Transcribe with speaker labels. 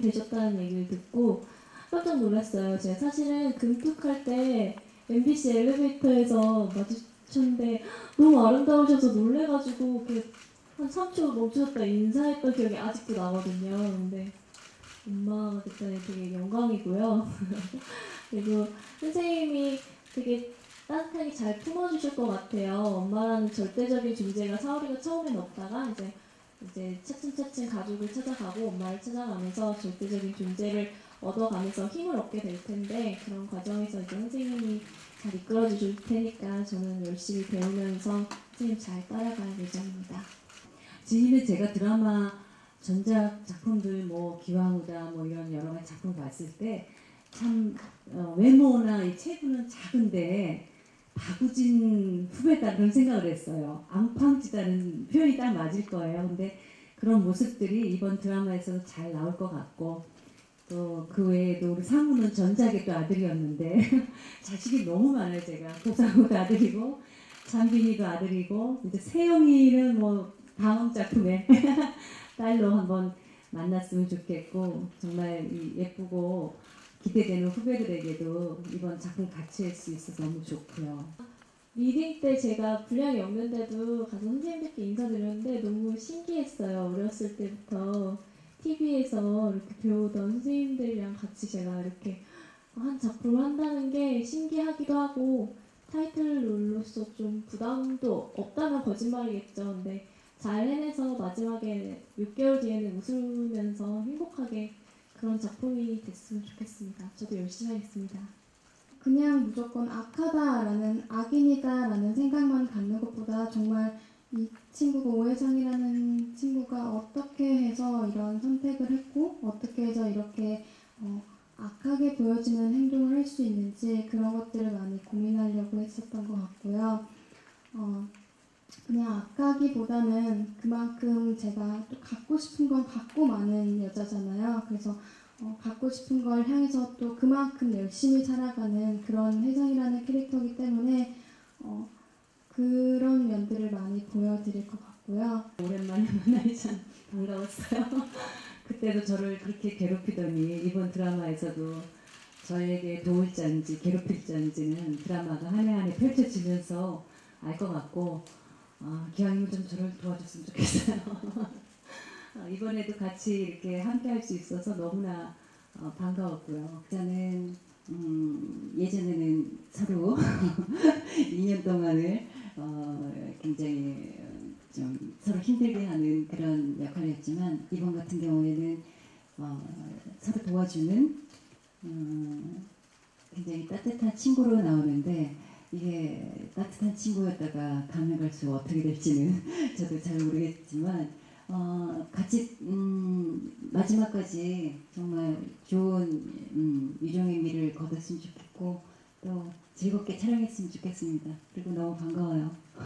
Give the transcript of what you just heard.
Speaker 1: 되셨다는 얘기를 듣고 깜짝 놀랐어요. 제가 사실은 금tuk할 때 MBC 엘리베이터에서 마주쳤는데 너무 아름다우셔서 놀래가지고 한 3초 멈추었다 인사했던 기억이 아직도 나거든요. 근데 엄마가 됐다니 되게 영광이고요. 그리고 선생님이 되게 따뜻하게 잘 품어주실 것 같아요. 엄마라는 절대적인 존재가 사오리가 처음엔 없다가 이제 차츰차츰 가족을 찾아가고 엄마를 찾아가면서 절대적인 존재를 얻어가면서 힘을 얻게 될 텐데, 그런 과정에서 이제 선생님이 잘 이끌어 주실 테니까 저는 열심히 배우면서 선생님 잘 따라갈 예정입니다.
Speaker 2: 지금은 제가 드라마 전작 작품들 기와후다 이런 여러 가지 작품 봤을 때 참 외모나 이 체구는 작은데 바구진 후배다 그런 생각을 했어요. 앙팡지다는 표현이 딱 맞을 거예요. 근데 그런 모습들이 이번 드라마에서도 잘 나올 것 같고, 또 그 외에도 우리 상우는 전작의 또 아들이었는데 자식이 너무 많아요. 제가 고상우도 아들이고 장빈이도 아들이고, 이제 세영이는 다음 작품에 딸로 한번 만났으면 좋겠고, 정말 예쁘고 기대되는 후배들에게도 이번 작품 같이 할 수 있어서 너무 좋고요.
Speaker 1: 리딩 때 제가 분량이 없는데도 가서 선생님들께 인사드렸는데 너무 신기했어요. 어렸을 때부터 TV에서 이렇게 배우던 선생님들이랑 같이 제가 이렇게 한 작품을 한다는 게 신기하기도 하고, 타이틀롤로서 좀 부담도 없다면 거짓말이겠죠. 근데 잘 해내서 마지막에 6개월 뒤에는 웃으면서 행복하게 그런 작품이 됐으면 좋겠습니다. 저도 열심히 하겠습니다.
Speaker 3: 그냥 무조건 악하다라는, 악인이다라는 생각만 갖는 것보다 정말 이 친구가 오해상이라는 친구가 어떻게 해서 이런 선택을 했고 어떻게 해서 이렇게 악하게 보여지는 행동을 할 수 있는지, 그런 것들을 많이 고민하려고 했었던 것 같고요. 그냥 악하기보다는 그만큼 제가 또 갖고 싶은 건 갖고 많은 여자잖아요. 그래서 갖고 싶은 걸 향해서 또 그만큼 열심히 살아가는 그런 혜정이라는 캐릭터이기 때문에 그런 면들을 많이 보여드릴 것 같고요.
Speaker 2: 오랜만에 만나니 참 반가웠어요. 그때도 저를 그렇게 괴롭히더니 이번 드라마에서도 저에게 도울지인지 괴롭힐지인지는 드라마가 한 해 한 해 펼쳐지면서 알 것 같고, 기왕이면 좀 저를 도와줬으면 좋겠어요. 이번에도 같이 이렇게 함께 할 수 있어서 너무나 반가웠고요. 저는 예전에는 서로 2년 동안을 굉장히 좀 서로 힘들게 하는 그런 역할이었지만, 이번 같은 경우에는 서로 도와주는 굉장히 따뜻한 친구로 나오는데, 이게 따뜻한 친구였다가 가면 갈수록 어떻게 될지는 저도 잘 모르겠지만 같이 마지막까지 정말 좋은 유종의 미를 거뒀으면 좋겠고, 또 즐겁게 촬영했으면 좋겠습니다. 그리고 너무 반가워요.